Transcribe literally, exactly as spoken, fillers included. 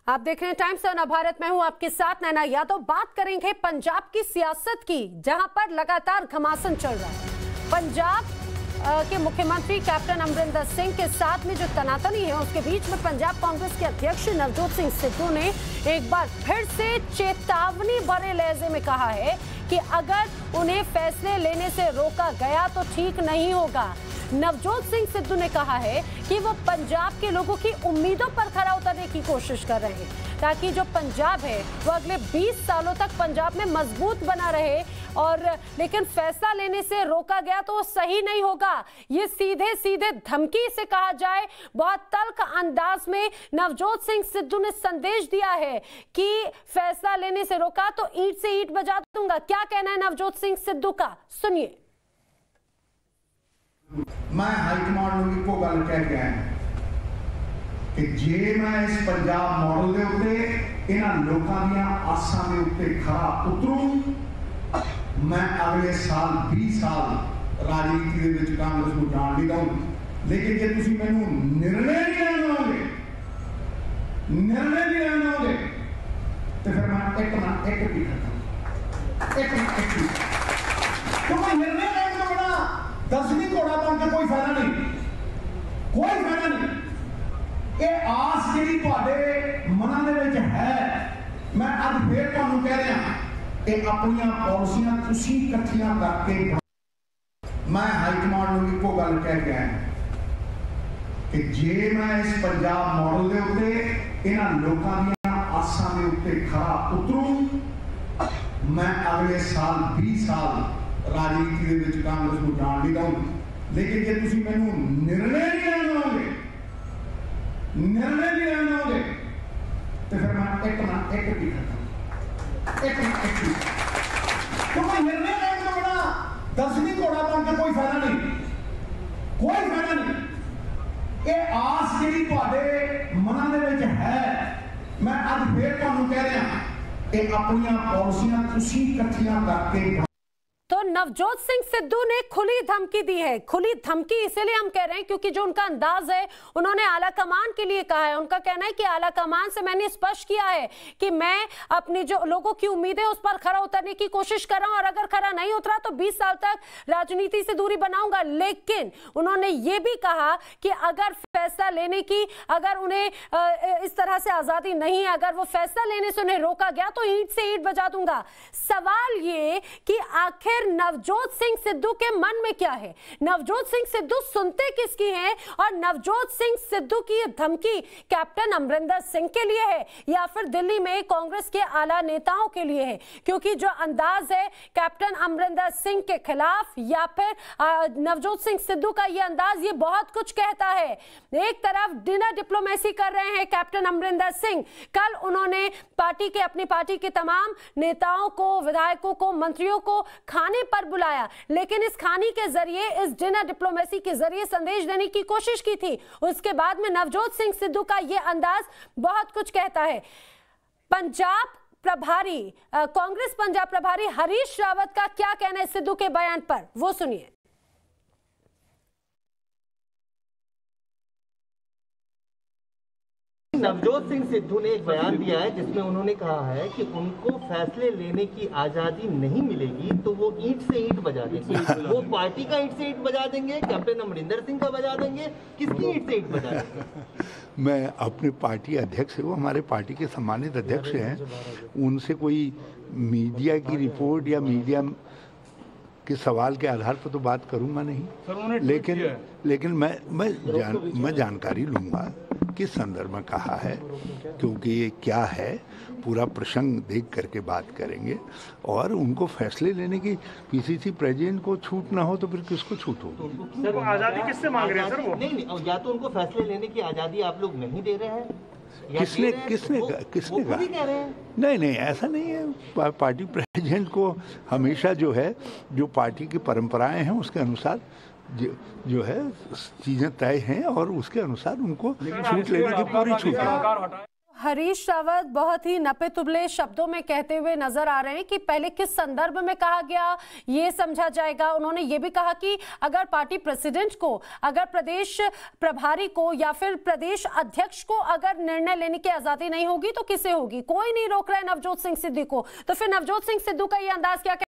आप देख रहे हैं टाइम्स ऑफ भारत में हूं आपके साथ नैना यादव। बात करेंगे पंजाब की सियासत की, जहां पर लगातार घमासान चल रहा है। पंजाब के मुख्यमंत्री कैप्टन अमरिंदर सिंह के साथ में जो तनातनी है, उसके बीच में पंजाब कांग्रेस के अध्यक्ष नवजोत सिंह सिद्धू ने एक बार फिर से चेतावनी भरे लहजे में कहा है कि अगर उन्हें फैसले लेने से रोका गया तो ठीक नहीं होगा। नवजोत सिंह सिद्धू ने कहा है कि वो पंजाब के लोगों की उम्मीदों पर खरा उतरने की कोशिश कर रहे हैं, ताकि जो पंजाब है वो अगले बीस सालों तक पंजाब में मजबूत बना रहे। और लेकिन फैसला लेने से रोका गया तो वो सही नहीं होगा। ये सीधे सीधे धमकी से कहा जाए, बहुत तल्ख अंदाज में नवजोत सिंह सिद्धू ने संदेश दिया है कि फैसला लेने से रोका तो ईंट से ईंट बजा दूंगा। क्या कहना है नवजोत सिंह सिद्धू का, सुनिए। मैं हाईकमांड ਨੂੰ ਇੱਕੋ ਗੱਲ ਕਹਿ ਕੇ ਆਇਆ ਕਿ ਜੇ ਮੈਂ ਇਸ ਪੰਜਾਬ ਮਾਡਲ ਦੇ ਉੱਤੇ ਇਹਨਾਂ ਲੋਕਾਂ ਦੀਆਂ ਆਸਾਂ ਦੇ ਉੱਤੇ ਖਰਾ ਉਤਰੂ, ਮੈਂ ਅਗਲੇ ਸਾਲ बीस ਸਾਲ ਰਾਜਨੀਤੀ ਦੇ ਵਿੱਚ ਕਾਂਗਰਸ ਨੂੰ ਜਾਣ ਨਹੀਂ ਦਊਂਗਾ। ਲੇਕਿਨ ਜੇ ਤੁਸੀਂ ਮੈਨੂੰ ਨਿਰਣੇ ਨਹੀਂ ਲੈਣ ਦਿਓਗੇ, ਨਿਰਣੇ ਨਹੀਂ ਲੈਣ ਦਿਓਗੇ ਤੇ ਫਿਰ ਮੈਂ ਇੱਕ ਨਾ ਇੱਕ ਵੀ ਖਤਮ ਇੱਕ ਨਾ ਇੱਕ ਵੀ ਕਿਉਂ ਮੈਂ ਨਿਰਣੇ ਲੈਣ ਤੋਂ ਬਿਨਾਂ दसवीं घोड़ा बन के कोई फायदा नहीं, कोई फायदा नहीं। ये आस जी मना दे है, मैं अज फिर तुहानू कह रहा कि अपन पॉलिसियां तुसीं इकट्ठियां करके, मैं हाईकमांड नूं इक्को गल कह के आया कि जे मैं इस पंजाब मॉडल के उत्ते इन्हां लोकां दीयां आसां दे उत्ते खरा उतरू, मैं अगले साल बीस साल राजनीति के कांग्रेस को जान नहीं दूंगा। लेकिन जे तुसीं मैनूं निर्णय नहीं लेण दोगे, निर्णय नहीं लेण दोगे तो फिर मैं एक ना एक भी खत्म एक ना एक भी क्यों मैं निर्णय लेण तो बिना दसवीं घोड़ा बन के कोई फायदा नहीं, कोई फायदा नहीं। ये आस जी मना दे है, मैं अज फिर तुहानू कह रहा कि अपन पॉलिसियां तुसीं इकट्ठियां करके। तो नवजोत सिंह सिद्धू ने खुली धमकी दी है। खुली धमकी इसलिए हम कह रहे हैं क्योंकि जो उनका अंदाज है, उन्होंने आला कमान के लिए कहा है। उनका कहना है कि आला कमान से मैंने स्पष्ट किया है कि मैं अपनी जो लोगों की उम्मीद है उस पर खरा उतरने की कोशिश कर रहा हूं, और अगर खरा नहीं उतरा तो बीस साल तक राजनीति से दूरी बनाऊंगा। लेकिन उन्होंने ये भी कहा कि अगर फैसला लेने की, अगर उन्हें इस तरह से आजादी नहीं है, अगर वो फैसला लेने से उन्हें रोका गया तो ईंट से ईंट बजा दूंगा। सवाल ये कि आखिर नवजोत सिंह सिद्धू के मन में क्या है, नवजोत सिंह सिद्धू सुनते किसकी हैं, और नवजोत सिंह सिद्धू की ये धमकी कैप्टन अमरिंदर सिंह के लिए है या फिर दिल्ली में कांग्रेस के आला नेताओं के लिए है? क्योंकि जो अंदाज है कैप्टन अमरिंदर सिंह के खिलाफ या फिर नवजोत सिंह सिद्धू का ये अंदाज, ये बहुत कुछ कहता है। एक तरफ डिनर डिप्लोमेसी कर रहे हैं कैप्टन अमरिंदर सिंह। कल उन्होंने पार्टी के अपनी पार्टी के तमाम नेताओं को, विधायकों को, मंत्रियों को खाने पर बुलाया, लेकिन इस खाने के जरिए, इस डिनर डिप्लोमेसी के जरिए संदेश देने की कोशिश की थी। उसके बाद में नवजोत सिंह सिद्धू का यह अंदाज बहुत कुछ कहता है। पंजाब प्रभारी, कांग्रेस पंजाब प्रभारी हरीश रावत का क्या कहना है सिद्धू के बयान पर, वो सुनिए। नवजोत सिंह सिद्धू ने एक बयान दिया है जिसमें उन्होंने कहा है कि उनको फैसले लेने की आजादी नहीं मिलेगी तो वो ईंट से ईंट बजा देंगे। वो पार्टी का ईंट से ईंट बजा देंगे, कैप्टन अमरिंदर सिंह का बजा देंगे, किसकी ईंट से ईंट बजा देंगे? मैं अपने पार्टी अध्यक्ष है, वो हमारे पार्टी के सम्मानित अध्यक्ष हैं, उनसे कोई मीडिया की रिपोर्ट या मीडिया के सवाल के आधार पर तो बात करूंगा नहीं, लेकिन लेकिन मैं मैं जान मैं जानकारी लूंगा किस संदर्भ में कहा है, क्योंकि ये क्या है पूरा प्रसंग देख करके बात करेंगे। और उनको फैसले लेने की पीसीसी प्रेसिडेंट को छूट ना हो तो फिर किसको छूट होगी? सर वो आज़ादी किससे मांग रहे हैं सर? वो नहीं नहीं, या तो उनको फैसले लेने की आज़ादी आप लोग नहीं दे रहे हैं, किसने किसने कहा किसने कहा नहीं नहीं ऐसा नहीं है। पार्टी प्रेसिडेंट को हमेशा जो है, जो पार्टी की परंपराएं हैं उसके अनुसार जो, जो है चीजें तय हैं और उसके अनुसार उनको छूट लेने की पूरी छूट है। हरीश रावत बहुत ही नपे तुबले शब्दों में कहते हुए नजर आ रहे हैं कि पहले किस संदर्भ में कहा गया ये समझा जाएगा। उन्होंने ये भी कहा कि अगर पार्टी प्रेसिडेंट को, अगर प्रदेश प्रभारी को या फिर प्रदेश अध्यक्ष को अगर निर्णय लेने की आजादी नहीं होगी तो किसे होगी। कोई नहीं रोक रहा है नवजोत सिंह सिद्धू को। तो फिर नवजोत सिंह सिद्धू का ये अंदाज क्या